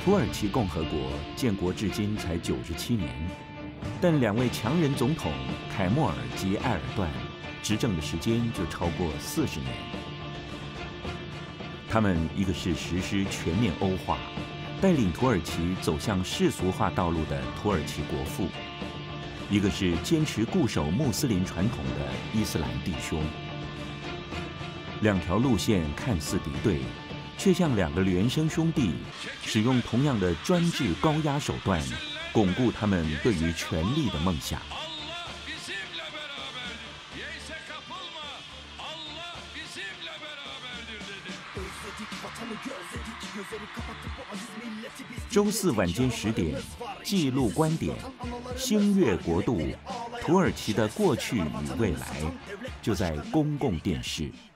土耳其共和国建国至今才97年，但两位强人总统凯末尔及埃尔段执政的时间就超过40年。他们一个是实施全面欧化，带领土耳其走向世俗化道路的土耳其国父，一个是坚持固守穆斯林传统的伊斯兰弟兄。两条路线看似敌对，却像两个孪生兄弟，使用同样的专制高压手段，巩固他们对于权力的梦想。周四晚间10点，记录观点，星月国度，土耳其的过去与未来，就在公共电视。